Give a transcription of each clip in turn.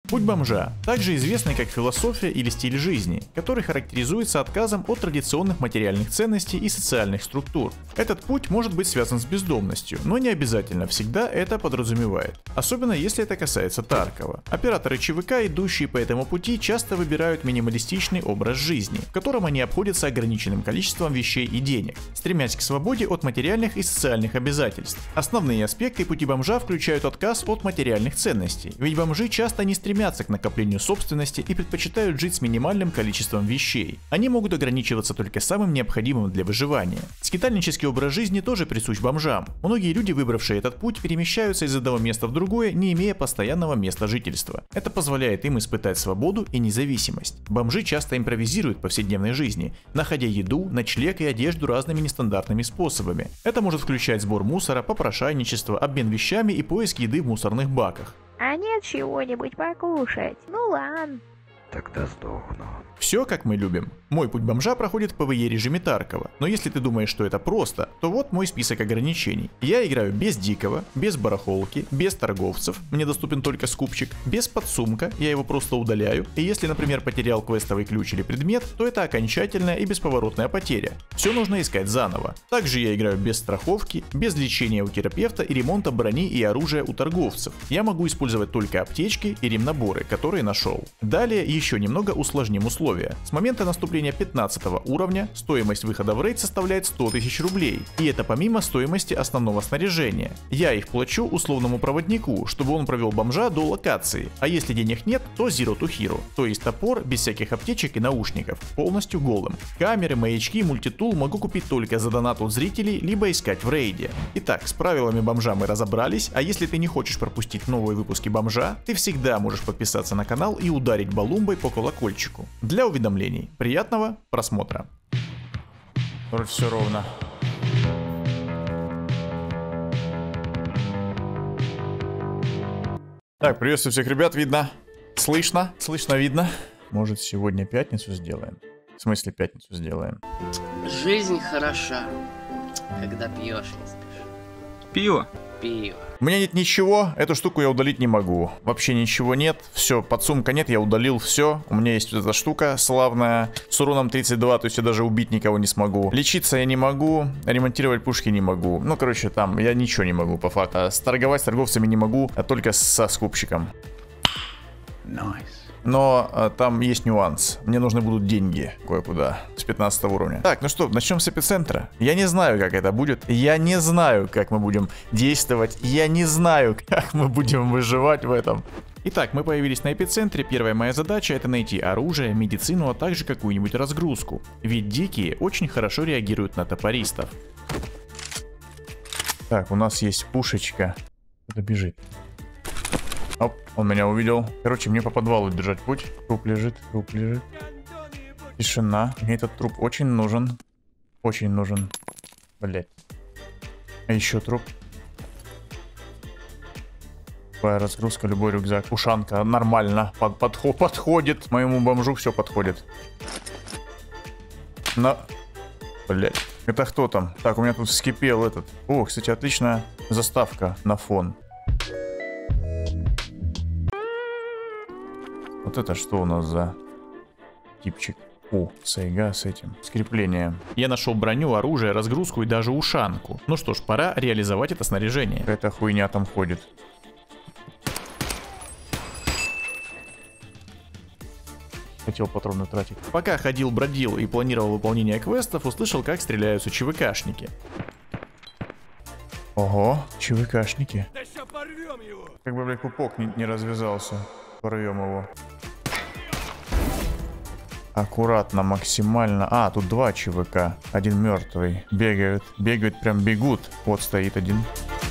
Путь бомжа, также известный как философия или стиль жизни, который характеризуется отказом от традиционных материальных ценностей и социальных структур. Этот путь может быть связан с бездомностью, но не обязательно всегда это подразумевает, особенно если это касается Таркова. Операторы ЧВК, идущие по этому пути, часто выбирают минималистичный образ жизни, в котором они обходятся ограниченным количеством вещей и денег, стремясь к свободе от материальных и социальных обязательств. Основные аспекты пути бомжа включают отказ от материальных ценностей, ведь бомжи часто не стремятся к накоплению собственности и предпочитают жить с минимальным количеством вещей. Они могут ограничиваться только самым необходимым для выживания. Скитальнический образ жизни тоже присущ бомжам. Многие люди, выбравшие этот путь, перемещаются из одного места в другое, не имея постоянного места жительства. Это позволяет им испытать свободу и независимость. Бомжи часто импровизируют в повседневной жизни, находя еду, ночлег и одежду разными нестандартными способами. Это может включать сбор мусора, попрошайничество, обмен вещами и поиск еды в мусорных баках. А нет чего-нибудь покушать? Ну ладно. Тогда сдохну. Все как мы любим. Мой путь бомжа проходит в ПВЕ режиме Таркова, но если ты думаешь, что это просто, то вот мой список ограничений. Я играю без дикого, без барахолки, без торговцев, мне доступен только скупчик, без подсумка, я его просто удаляю, и если, например, потерял квестовый ключ или предмет, то это окончательная и бесповоротная потеря. Все нужно искать заново. Также я играю без страховки, без лечения у терапевта и ремонта брони и оружия у торговцев. Я могу использовать только аптечки и ремнаборы, которые нашел. Далее еще немного усложним условия. С момента наступления 15 уровня стоимость выхода в рейд составляет 100 тысяч рублей, и это помимо стоимости основного снаряжения. Я их плачу условному проводнику, чтобы он провел бомжа до локации, а если денег нет, то zero to hero, то есть топор без всяких аптечек и наушников, полностью голым. Камеры, маячки, мультитул могу купить только за донат от зрителей, либо искать в рейде. Итак, с правилами бомжа мы разобрались, а если ты не хочешь пропустить новые выпуски бомжа, ты всегда можешь подписаться на канал и ударить балумбой по колокольчику. Для уведомлений. Приятного просмотра. Вроде все ровно. Так, приветствую всех ребят, видно, слышно, видно. Может, сегодня пятницу сделаем? В смысле пятницу сделаем? Жизнь хороша, когда пьешь, не спишь. Пиво. Пиво. У меня нет ничего, эту штуку я удалить не могу. Вообще ничего нет, все, подсумка нет, я удалил все. У меня есть вот эта штука славная с уроном 32, то есть я даже убить никого не смогу. Лечиться я не могу, ремонтировать пушки не могу. Ну, короче, там я ничего не могу по факту. Торговать с торговцами не могу, а только со скупщиком. Nice. Но там есть нюанс. Мне нужны будут деньги кое-куда с 15 уровня. Так, ну что, начнем с эпицентра. Я не знаю, как это будет. Я не знаю, как мы будем действовать. Я не знаю, как мы будем выживать в этом. Итак, мы появились на эпицентре. Первая моя задача — это найти оружие, медицину, а также какую-нибудь разгрузку. Ведь дикие очень хорошо реагируют на топористов. Так, у нас есть пушечка. Кто-то бежит. Оп, он меня увидел. Короче, мне по подвалу держать путь. Труп лежит, труп лежит. Тишина. Мне этот труп очень нужен. Очень нужен. Блять. А еще труп. Любая разгрузка, любой рюкзак. Ушанка нормально. Подходит. Моему бомжу все подходит. Блять. Это кто там? Так, у меня тут вскипел этот. О, кстати, отличная заставка на фон. Вот это что у нас за типчик? О, сайга с этим. С креплением. Я нашел броню, оружие, разгрузку и даже ушанку. Ну что ж, пора реализовать это снаряжение. Какая-то хуйня там ходит. Хотел патроны тратить. Пока ходил-бродил и планировал выполнение квестов, услышал, как стреляются ЧВКшники. Ого, ЧВКшники. Как бы, блядь, пупок не развязался. Порвем его. Аккуратно, максимально. А, тут два ЧВК. Один мертвый. Бегают. Бегают, прям бегут. Вот стоит один.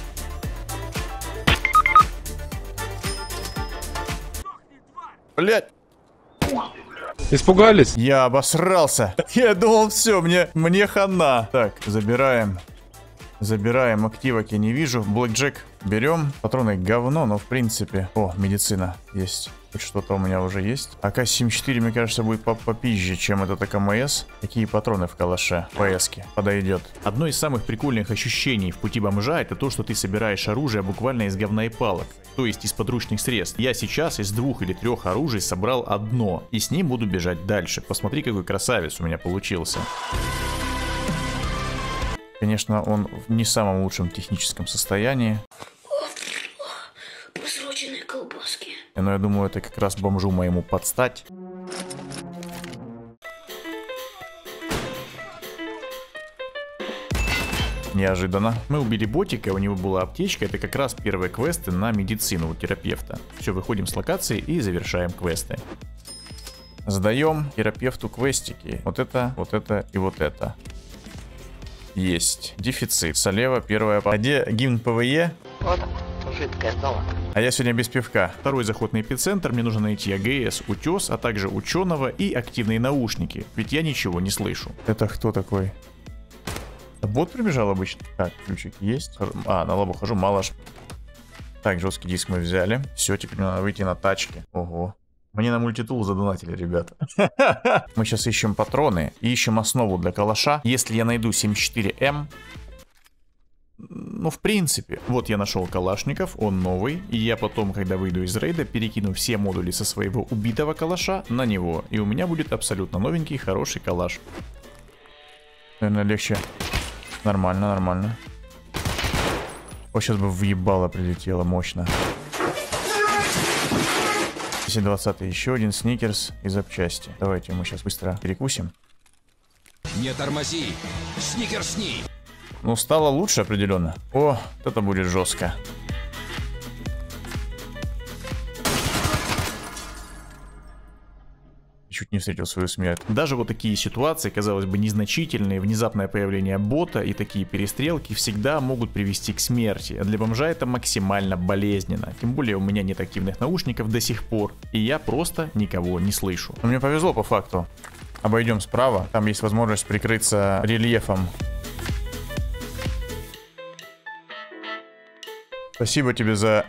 Блять. Испугались? Я обосрался. Я думал, все, мне хана. Так, забираем. Забираем активок, я не вижу. Блэкджек берем. Патроны говно, но в принципе... О, медицина есть. Хоть что-то у меня уже есть. АК-74, мне кажется, будет попизже, чем этот АКМС. Какие патроны в калаше? ПСки. Подойдет. Одно из самых прикольных ощущений в пути бомжа — это то, что ты собираешь оружие буквально из говна и палок. То есть из подручных средств. Я сейчас из 2 или 3 оружий собрал одно. И с ним буду бежать дальше. Посмотри, какой красавец у меня получился. Конечно, он в не самом лучшем техническом состоянии. Просроченные колбаски. Но я думаю, это как раз бомжу моему подстать. Неожиданно. Мы убили ботика, у него была аптечка. Это как раз первые квесты на медицину у терапевта. Все, выходим с локации и завершаем квесты. Сдаем терапевту квестики. Вот это и вот это. Есть. Дефицит. Слева первая. А где гимн ПВЕ? Вот, жидкое золото. А я сегодня без пивка. Второй заход на эпицентр. Мне нужно найти АГС, утес, а также ученого и активные наушники. Ведь я ничего не слышу. Это кто такой? Бот прибежал обычно. Так, ключик есть. А, на лабу хожу, мало. Так, жесткий диск мы взяли. Все, теперь мне надо выйти на тачке. Ого. Мне на мультитул задонатили, ребята. Мы сейчас ищем патроны и ищем основу для калаша. Если я найду 74М... Ну, в принципе. Вот я нашел калашников, он новый. И я потом, когда выйду из рейда, перекину все модули со своего убитого калаша на него. И у меня будет абсолютно новенький, хороший калаш. Наверное, легче. Нормально, нормально. О, сейчас бы въебало прилетело мощно. 10-20, еще один сникерс и запчасти. Давайте мы сейчас быстро перекусим. Не тормози! Сникерсни! Ну, стало лучше определенно. О, это будет жестко. Чуть не встретил свою смерть. Даже вот такие ситуации, казалось бы, незначительные, внезапное появление бота и такие перестрелки всегда могут привести к смерти. А для бомжа это максимально болезненно. Тем более у меня нет активных наушников до сих пор, и я просто никого не слышу. Но мне повезло по факту. Обойдем справа, там есть возможность прикрыться рельефом. Спасибо тебе за...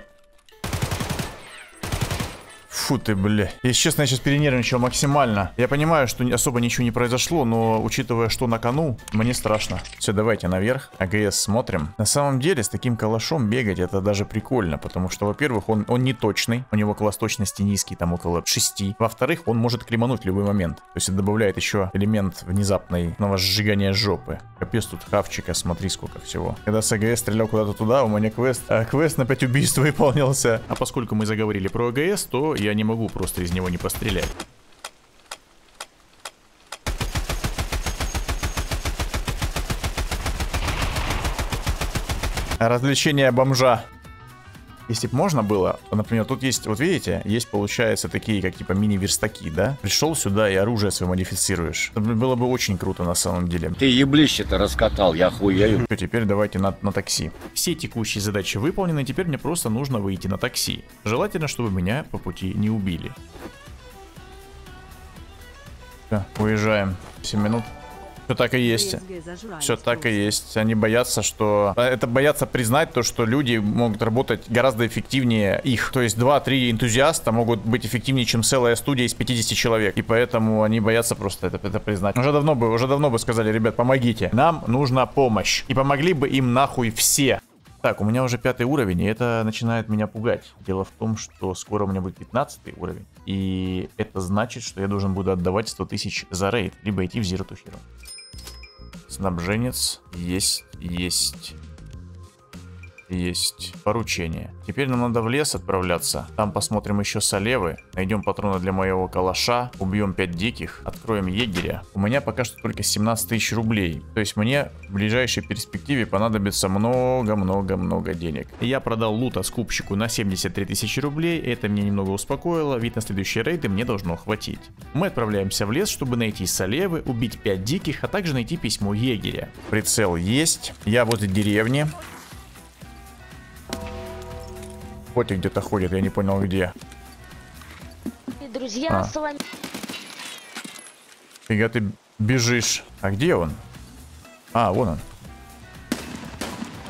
Фу ты, бля. Если честно, я сейчас перенервничал максимально. Я понимаю, что особо ничего не произошло, но учитывая, что на кону, мне страшно. Все, давайте наверх. АГС смотрим. На самом деле, с таким калашом бегать это даже прикольно, потому что, во-первых, он не точный. У него класс точности низкий, там около 6. Во-вторых, он может кремануть в любой момент. То есть это добавляет еще элемент внезапного сжигания жопы. Капец тут хавчика, смотри сколько всего. Когда с АГС стрелял куда-то туда, у меня квест на 5 убийств выполнился. А поскольку мы заговорили про АГС, то я не могу просто из него не пострелять. Развлечение бомжа. Если бы можно было, например, тут есть, вот видите, есть, получается, такие, как типа мини-верстаки, да? Пришел сюда и оружие свое модифицируешь. Это было бы очень круто на самом деле. Ты еблище-то раскатал, я хуею. Теперь давайте на такси. Все текущие задачи выполнены, теперь мне просто нужно выйти на такси. Желательно, чтобы меня по пути не убили. Все, уезжаем. 7 минут. Все так и есть. Все так и есть. Они боятся, что... Это боятся признать то, что люди могут работать гораздо эффективнее их. То есть 2-3 энтузиаста могут быть эффективнее, чем целая студия из 50 человек. И поэтому они боятся просто это признать. Уже давно бы сказали: ребят, помогите. Нам нужна помощь. И помогли бы им нахуй все. Так, у меня уже 5 уровень, и это начинает меня пугать. Дело в том, что скоро у меня будет 15 уровень. И это значит, что я должен буду отдавать 100 тысяч за рейд. Либо идти в Zero to Hero. Снабженец. Есть. Поручение. Теперь нам надо в лес отправляться. Там посмотрим еще солевы. Найдем патроны для моего калаша. Убьем 5 диких. Откроем егеря. У меня пока что только 17 тысяч рублей. То есть мне в ближайшей перспективе понадобится много денег. Я продал лута скупщику на 73 тысячи рублей. Это меня немного успокоило. Ведь на следующие рейды мне должно хватить. Мы отправляемся в лес, чтобы найти солевы, убить 5 диких, а также найти письмо егеря. Прицел есть. Я возле деревни. Котик где-то ходит, я не понял где. Друзья, с вами... Фига ты бежишь. А где он? А, вон он.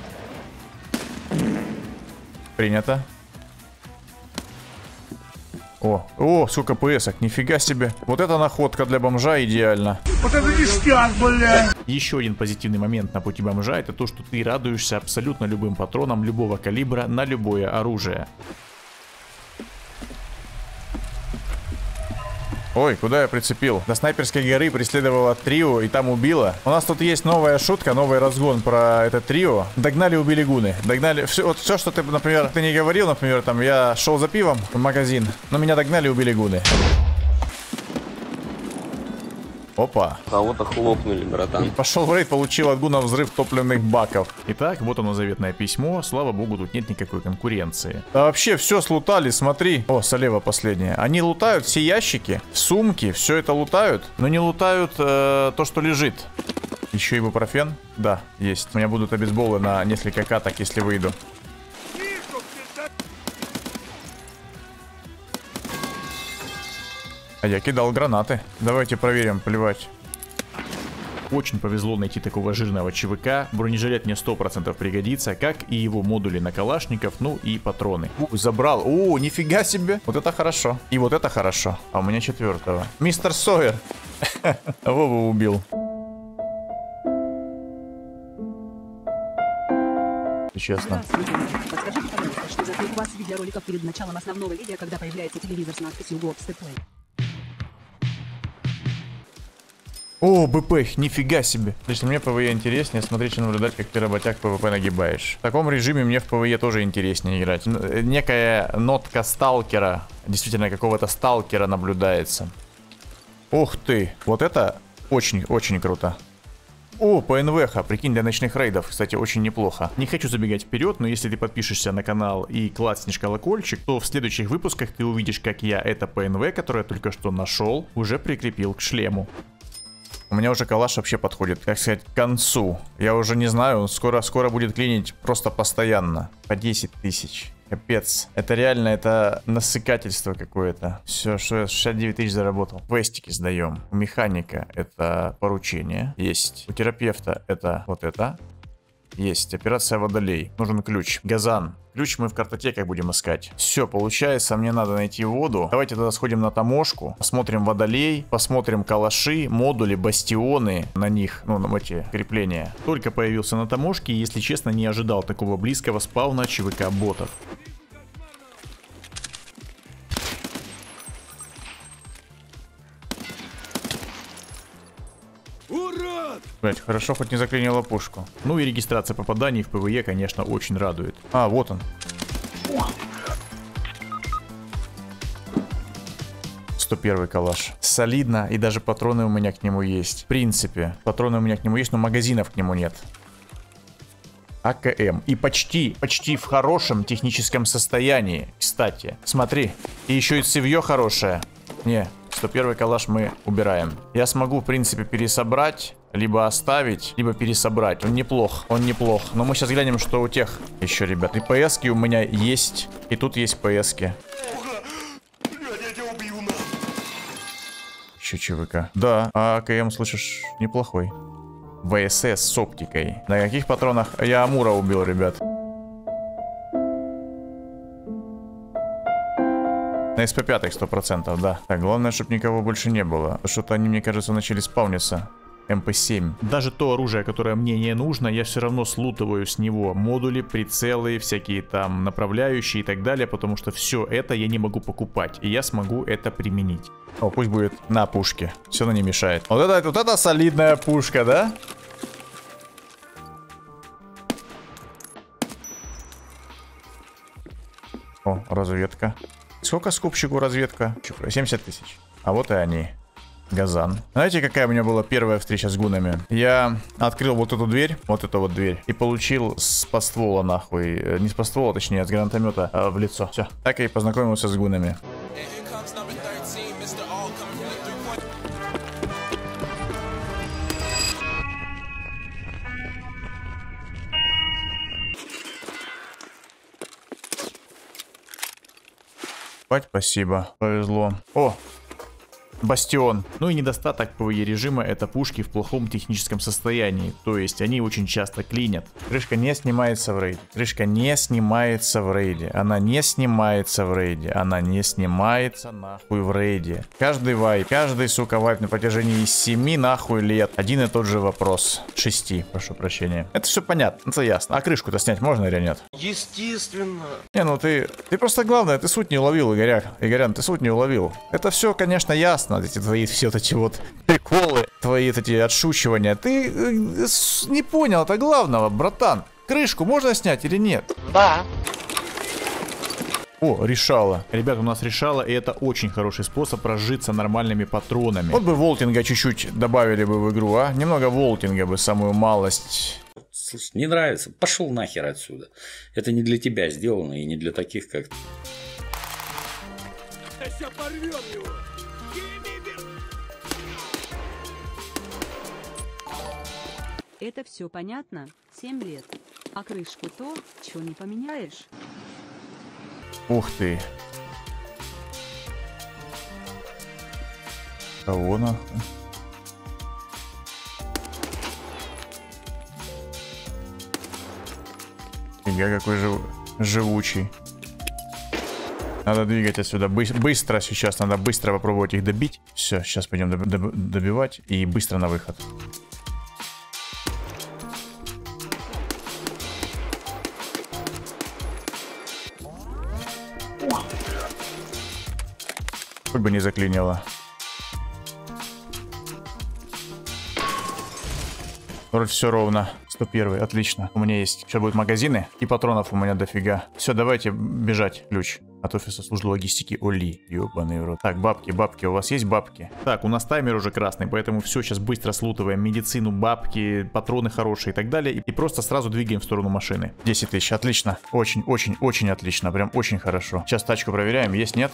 Принято. О, сколько ПСок, нифига себе. Вот это находка для бомжа идеально. Вот это ништяк, блядь. Еще один позитивный момент на пути бомжа — это то, что ты радуешься абсолютно любым патронам любого калибра на любое оружие. Ой, куда я прицепил? До снайперской горы преследовала трио и там убила. У нас тут есть новая шутка, новый разгон про это трио. Догнали, убили гуны. Догнали. Вот все, что ты, например, ты не говорил, например, там я шел за пивом в магазин, но меня догнали, убили гуны. Опа. Кого-то хлопнули, братан. Пошел в рейд, получил от гуна взрыв топливных баков. Итак, вот оно заветное письмо. Слава богу, тут нет никакой конкуренции. Да вообще все слутали, смотри. О, слева последнее. Они лутают все ящики, сумки, все это лутают, но не лутают то, что лежит. Еще ибупрофен? Да, есть. У меня будут обезболы на несколько каток, если выйду. А я кидал гранаты. Давайте проверим, плевать. Очень повезло найти такого жирного ЧВК. Бронежилет мне 100% пригодится, как и его модули на калашников, ну и патроны. Забрал. О, нифига себе. Вот это хорошо. И вот это хорошо. А у меня 4-го. Мистер Сойер. Вову убил. Честно. Подскажите, пожалуйста, что за у вас видеороликов перед началом основного видео, когда появляется телевизор с надписью Ghost Play? О, БП, нифига себе. Лично мне ПВЕ интереснее смотреть и наблюдать, как ты работяг ПВП нагибаешь. В таком режиме мне в ПВЕ тоже интереснее играть. Некая нотка сталкера, действительно какого-то сталкера наблюдается. Ух ты, вот это очень-очень круто. О, ПНВХ, прикинь, для ночных рейдов, кстати, очень неплохо. Не хочу забегать вперед, но если ты подпишешься на канал и клацнешь колокольчик, то в следующих выпусках ты увидишь, как я это ПНВ, которое я только что нашел, уже прикрепил к шлему. У меня уже калаш вообще подходит, так сказать, к концу. Я уже не знаю, он скоро будет клинить просто постоянно. По 10 тысяч. Капец. Это реально, это насыкательство какое-то. Все, что я 69 тысяч заработал. Квестики сдаем. У механика это поручение. Есть. У терапевта это вот это. Есть. Операция Водолей. Нужен ключ. Газан. Ключ мы в картотеках будем искать. Все, получается, мне надо найти воду. Давайте тогда сходим на таможку. Посмотрим Водолей. Посмотрим калаши, модули, бастионы на них. Ну, на эти крепления. Только появился на таможке и, если честно, не ожидал такого близкого спауна ЧВК-ботов. Блять, хорошо, хоть не заклинило пушку. Ну и регистрация попаданий в ПВЕ, конечно, очень радует. А, вот он. 101 калаш. Солидно, и даже патроны у меня к нему есть. В принципе, патроны у меня к нему есть, но магазинов к нему нет. АКМ. И почти в хорошем техническом состоянии, кстати. Смотри. И еще и цевье хорошее. Не, 101 калаш мы убираем. Я смогу, в принципе, пересобрать, либо оставить, либо пересобрать. Он неплох, Но мы сейчас глянем, что у тех еще, ребят. И ПСки у меня есть, и тут есть ПСки. Еще ЧВК. Да, а АКМ, слышишь, неплохой. ВСС с оптикой. На каких патронах? Я Амура убил, ребят. На СП5 100%, да. Так, главное, чтобы никого больше не было. Что-то они, мне кажется, начали спавниться. МП7. Даже то оружие, которое мне не нужно, я все равно слутываю с него модули, прицелы, всякие там направляющие и так далее, потому что все это я не могу покупать, и я смогу это применить. О, пусть будет на пушке, все равно не мешает. Вот это солидная пушка, да? О, разведка. Сколько скупщику разведка? 70 тысяч. А вот и они. Газан. Знаете, какая у меня была первая встреча с гунами? Я открыл вот эту дверь, вот эту вот дверь, и получил с подствола нахуй, не с подствола, точнее, с гранатомета в лицо. Все. Так я и познакомился с гунами. Спасибо, повезло. О! Бастион. Ну и недостаток PvE режима — это пушки в плохом техническом состоянии. То есть они очень часто клинят. Крышка не снимается в рейде. Крышка не снимается в рейде. Она не снимается в рейде. Она не снимается нахуй в рейде. Каждый вайп, каждый, сука, вайп на протяжении 7 нахуй лет. Один и тот же вопрос. 6, прошу прощения. Это все понятно, это ясно. А крышку-то снять можно или нет? Естественно. Не, ну ты просто главное, ты суть не уловил, Игорян, ты суть не уловил. Это все, конечно, ясно. Эти твои все вот эти вот приколы, твои вот эти отшучивания. Ты не понял это главного, братан. Крышку можно снять или нет? Да. О, решало. Ребят, у нас решало, и это очень хороший способ разжиться нормальными патронами. Вот бы волтинга чуть-чуть добавили бы в игру, а? Немного волтинга бы, самую малость. Слушай, не нравится, пошел нахер отсюда. Это не для тебя сделано и не для таких, как ты. Это все понятно? 7 лет. А крышку то, что не поменяешь? Ух ты. Кого нахуй? Фига какой живучий. Надо двигать отсюда быстро сейчас, надо быстро попробовать их добить. Все, сейчас пойдем добивать и быстро на выход. Хоть бы не заклинило. Вроде все ровно. 101, отлично. У меня есть. Сейчас будут магазины. И патронов у меня дофига. Все, давайте бежать. Ключ от офиса службы логистики Оли. Ёбаный в рот. Так, бабки. У вас есть бабки? Так, у нас таймер уже красный, поэтому все, сейчас быстро слутываем. Медицину, бабки, патроны хорошие и так далее. И просто сразу двигаем в сторону машины. 10 тысяч, отлично. Очень отлично. Прям очень хорошо. Сейчас тачку проверяем. Есть, нет?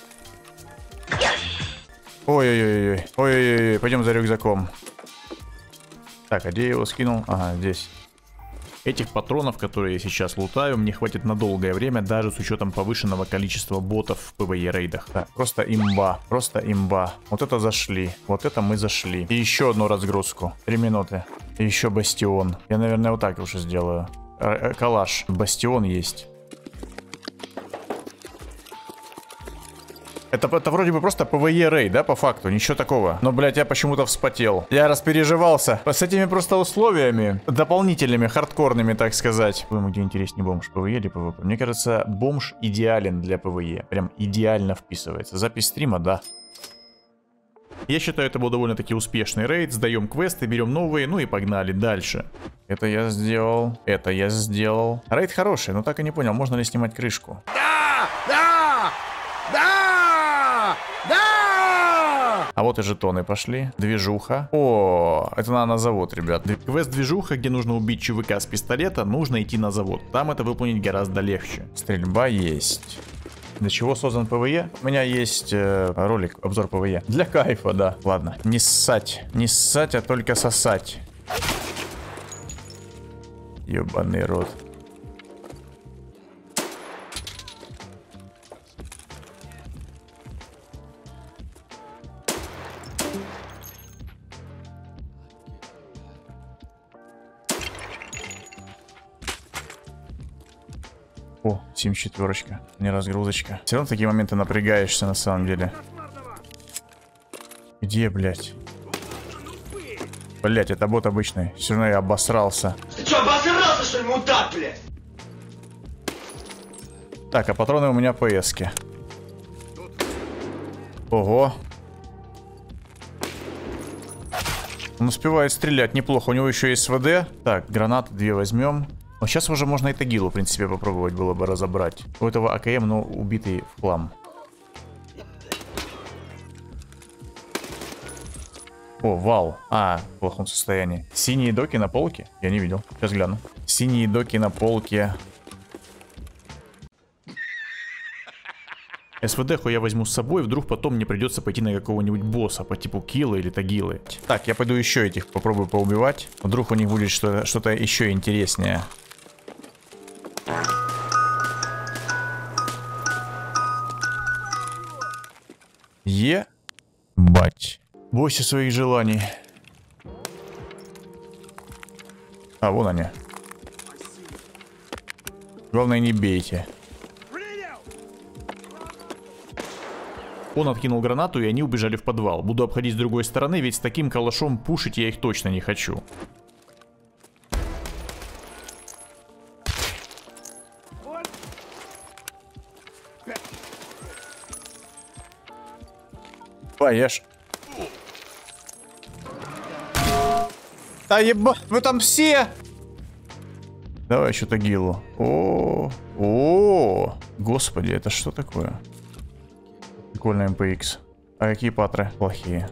Ой-ой-ой, пойдем за рюкзаком. Так, а где я его скинул? Ага, здесь. Этих патронов, которые я сейчас лутаю, мне хватит на долгое время, даже с учетом повышенного количества ботов в PvE рейдах. Так, просто имба. Вот это зашли. Вот это мы зашли. И еще одну разгрузку. 3 минуты. И еще бастион. Я, наверное, вот так лучше сделаю. Калаш. Бастион есть. Это вроде бы просто PvE рейд, да, по факту, ничего такого. Но, блядь, я почему-то вспотел. Я распереживался. С этими просто условиями, дополнительными, хардкорными, так сказать. По-моему, где интереснее бомж, PvE или PvP? Мне кажется, бомж идеален для PvE. Прям идеально вписывается. Запись стрима, да. Я считаю, это был довольно-таки успешный рейд. Сдаем квесты, берем новые, ну и погнали дальше. Это я сделал. Рейд хороший, но так и не понял, можно ли снимать крышку. А вот и жетоны пошли. Движуха. О, это надо на завод, ребят. Квест движуха, где нужно убить ЧВК с пистолета, нужно идти на завод. Там это выполнить гораздо легче. Стрельба есть. Для чего создан PvE? У меня есть ролик, обзор PvE. Для кайфа, да. Ладно. Не ссать, а только сосать. Ёбаный рот. О, 74-очка, не разгрузочка. Все равно в такие моменты напрягаешься на самом деле. Где, блядь? Блядь, это бот обычный. Все равно я обосрался. Ты что, обосрался, что ли, мудак, блядь? Так, а патроны у меня ПС-ки. Ого. Он успевает стрелять неплохо. У него еще есть СВД. Так, гранаты 2 возьмем. Но сейчас уже можно и Тагилу, в принципе, попробовать было бы разобрать. У этого АКМ, но убитый в хлам. О, вал. А, в плохом состоянии. Синие доки на полке? Я не видел. Сейчас гляну. Синие доки на полке. СВД-ху я возьму с собой, вдруг потом мне придется пойти на какого-нибудь босса по типу Килла или Тагилы. Так, я пойду еще этих попробую поубивать. Вдруг у них будет что-то еще интереснее. Бать. Бойся своих желаний. А, вон они. Главное, не бейте. Он откинул гранату, и они убежали в подвал. Буду обходить с другой стороны, ведь с таким калашом пушить я их точно не хочу. Поешь. Да еба, вы там все? Давай что-то гилу. О, господи, это что такое? Прикольный МПХ. А какие патры? Плохие.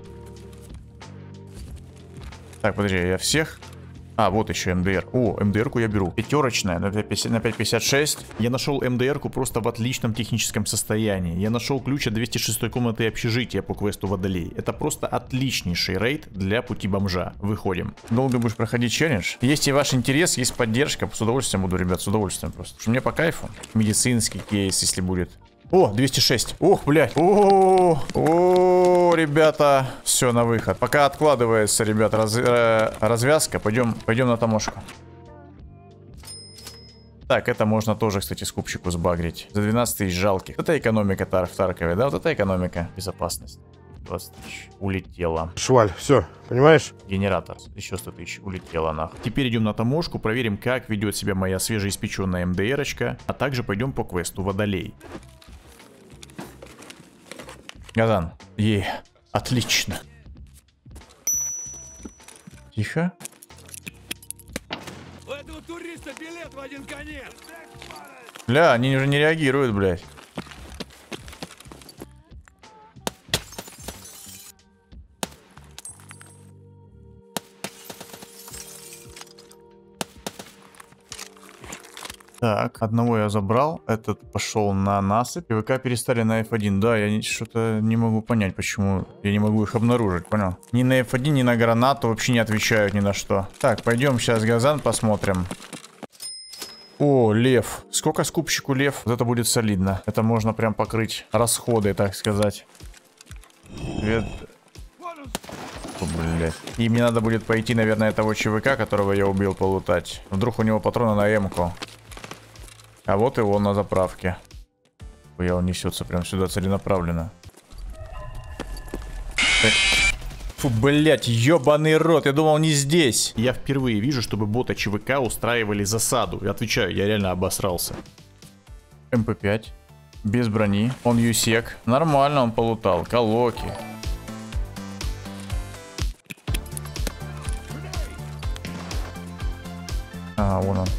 Так, подожди, я всех? А, вот еще МДР. О, МДР-ку я беру. Пятерочная на 5.56. Я нашел МДР-ку просто в отличном техническом состоянии. Я нашел ключ от 206 комнаты общежития по квесту Водолей. Это просто отличнейший рейд для пути бомжа. Выходим. Долго будешь проходить челлендж? Есть и ваш интерес, есть поддержка. С удовольствием буду, ребят, с удовольствием просто. Потому что мне по кайфу. Медицинский кейс, если будет. О, 206. Ох, блядь. О, ребята. Все, на выход. Пока откладывается, ребят, развязка. Пойдем на таможку. Так, это можно тоже, кстати, скупщику сбагрить. За 12 тысяч жалких. Это экономика в Таркове, да? Вот это экономика. Безопасность. 20 тысяч. Улетела. Шваль, все, понимаешь? Генератор. Еще 100 тысяч. Улетела нахуй. Теперь идем на таможку, проверим, как ведет себя моя свежеиспеченная МДРочка. А также пойдем по квесту Водолей. Газан. Отлично. Тихо. У этого туриста билет в один конец. Бля, они уже не реагируют, блядь. Так, одного я забрал, этот пошел на насыпь. ПВК перестали на F1. Да, я что-то не могу понять, почему я не могу их обнаружить, понял? Ни на F1, ни на гранату вообще не отвечают ни на что. Так, пойдем сейчас Газан посмотрим. О, лев. Сколько скупщику лев? Вот это будет солидно. Это можно прям покрыть расходы, так сказать. О, блядь. И мне надо будет пойти, наверное, того ЧВК, которого я убил, полутать. Вдруг у него патроны на М-ку. А вот и он на заправке. Он несется прям сюда целенаправленно. Фу, блять, ебаный рот, я думал не здесь. Я впервые вижу, чтобы бота ЧВК устраивали засаду. Я отвечаю, я реально обосрался. МП5. Без брони. Он юсек. Нормально он полутал. Колоки. А, вон он.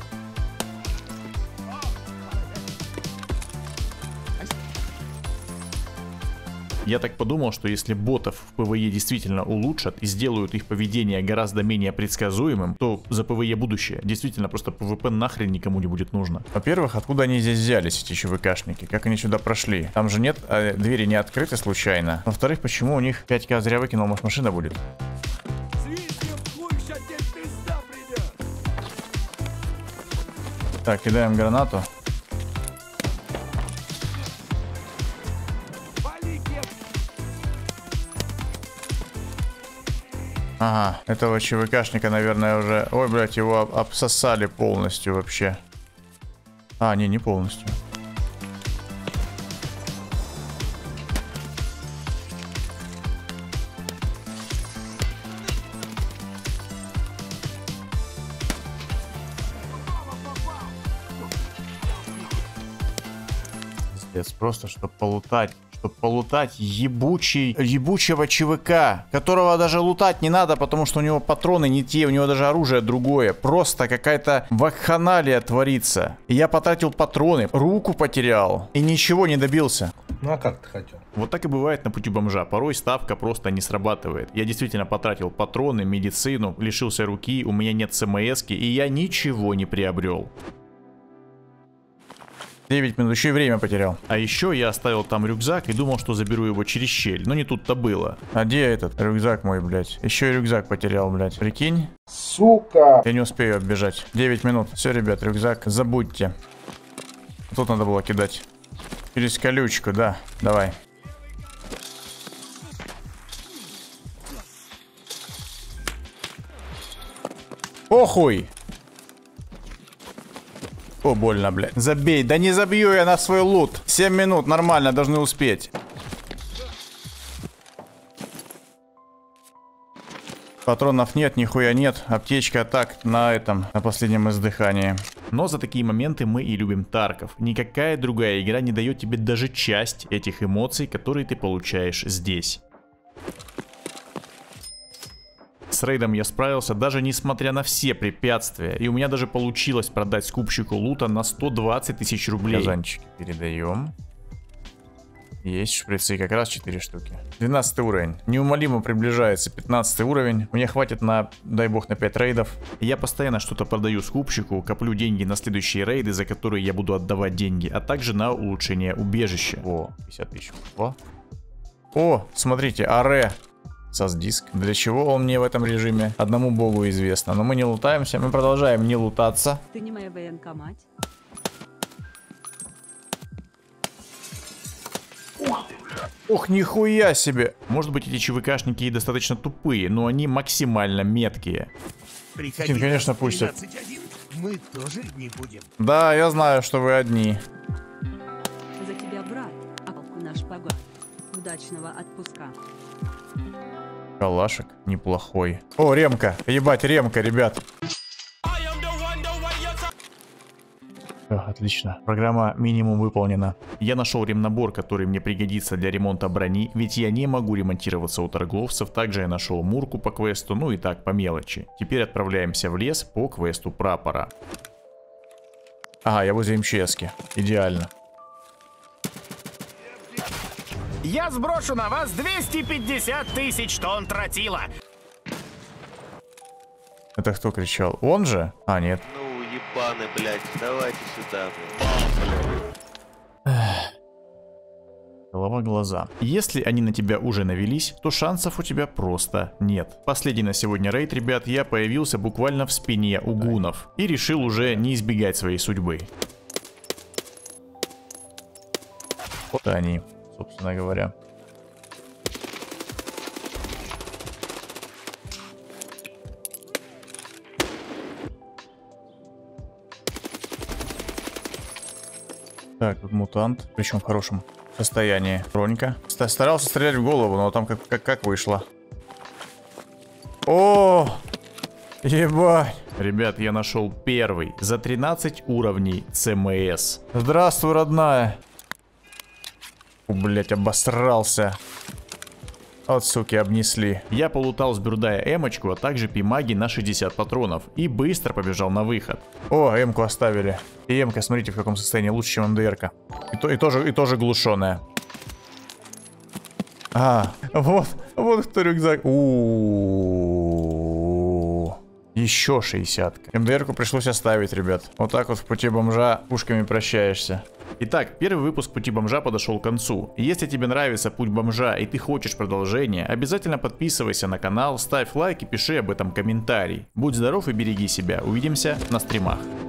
Я так подумал, что если ботов в ПВЕ действительно улучшат и сделают их поведение гораздо менее предсказуемым, то за ПВЕ будущее действительно просто ПВП нахрен никому не будет нужно. Во-первых, откуда они здесь взялись, эти ЧВКшники? Как они сюда прошли? Там же нет, двери не открыты случайно. Во-вторых, почему у них 5К зря выкинул, может машина будет? Так, кидаем гранату. Ага, этого ЧВКшника, наверное, уже... Ой, блядь, его обсосали полностью вообще. А, не полностью. Пиздец, просто, чтобы полутать ебучего ЧВК, которого даже лутать не надо, потому что у него патроны не те, у него даже оружие другое. Просто какая-то вакханалия творится. И я потратил патроны, руку потерял и ничего не добился. Ну а как ты хотел? Вот так и бывает на пути бомжа. Порой ставка просто не срабатывает. Я действительно потратил патроны, медицину, лишился руки, у меня нет СМСки, и я ничего не приобрел. 9 минут, еще и время потерял. А еще я оставил там рюкзак и думал, что заберу его через щель. Но не тут-то было. А где этот рюкзак мой, блядь? Еще и рюкзак потерял, блядь. Прикинь? Сука! Я не успею отбежать. 9 минут. Все, ребят, рюкзак забудьте. Тут надо было кидать. Через колючку, да. Давай. Похуй! О, больно, блядь. Забей. Да не забью я на свой лут. 7 минут, нормально, должны успеть. Патронов нет, нихуя нет. Аптечка так, на последнем издыхании. Но за такие моменты мы и любим Тарков. Никакая другая игра не дает тебе даже часть этих эмоций, которые ты получаешь здесь. С рейдом я справился даже несмотря на все препятствия. И у меня даже получилось продать скупщику лута на 120 тысяч рублей. Казанчики передаем. Есть шприцы, как раз 4 штуки. 12 уровень. Неумолимо приближается 15 уровень. Мне хватит на, дай бог, на 5 рейдов. Я постоянно что-то продаю скупщику, коплю деньги на следующие рейды, за которые я буду отдавать деньги, а также на улучшение убежища. О, 50 тысяч. О, смотрите, аре. Сас-диск. Для чего он мне в этом режиме? Одному богу известно. Но мы не лутаемся, мы продолжаем не лутаться. Ты не моя военкомат. Ох, нихуя себе. Может быть, эти ЧВКшники и достаточно тупые, но они максимально меткие. Приходи, конечно, пустят. Мы тоже не будем. Да, я знаю, что вы одни. За тебя, брат, а полку наш погон. Удачного отпуска. Калашек неплохой. О, ремка. Ебать, ремка, ребят. Отлично. Программа минимум выполнена. Я нашел ремнабор, который мне пригодится для ремонта брони, ведь я не могу ремонтироваться у торговцев. Также я нашел мурку по квесту, ну и так по мелочи. Теперь отправляемся в лес по квесту прапора. Ага, я возле МЧСки. Идеально. Я сброшу на вас 250 тысяч тонн тротила. Это кто кричал? Он же? А, нет. Ну, ебаны, блядь, давайте сюда, Голова, глаза. Если они на тебя уже навелись, то шансов у тебя просто нет. Последний на сегодня рейд, ребят, я появился буквально в спине у гунов. И решил уже не избегать своей судьбы. Вот они, собственно говоря. Так, тут мутант, причем в хорошем состоянии. Бронька. Старался стрелять в голову, но там как вышло. О, ебать. Ребят, я нашел первый за 13 уровней ЦМС. Здравствуй, родная. Блять, обосрался. Вот, суки, обнесли. Я полутал с бюрдая эмочку, а также пимаги на 60 патронов. И быстро побежал на выход. О, эмку оставили. И эмка, смотрите, в каком состоянии. Лучше, чем МДРка. И тоже глушеная. А, вот кто рюкзак. Еще 60. МДРку пришлось оставить, ребят. Вот так вот в пути бомжа пушками прощаешься. Итак, первый выпуск Пути бомжа подошел к концу. Если тебе нравится Путь бомжа и ты хочешь продолжения, обязательно подписывайся на канал, ставь лайк и пиши об этом комментарий. Будь здоров и береги себя. Увидимся на стримах.